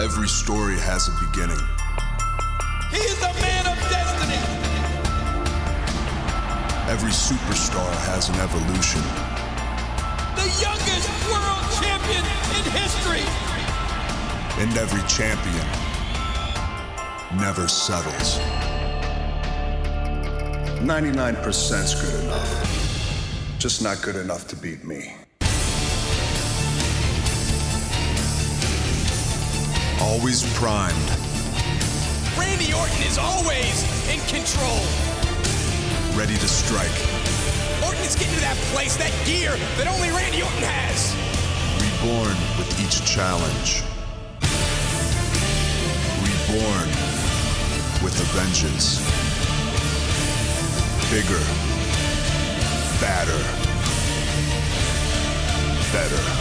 Every story has a beginning. He is a man of destiny. Every superstar has an evolution. The youngest world champion in history. And every champion never settles. 99%'s good enough. Just not good enough to beat me. Always primed. Randy Orton is always in control. Ready to strike. Orton is getting to that place, that gear that only Randy Orton has. Reborn with each challenge. Reborn with a vengeance. Bigger. Badder. Better.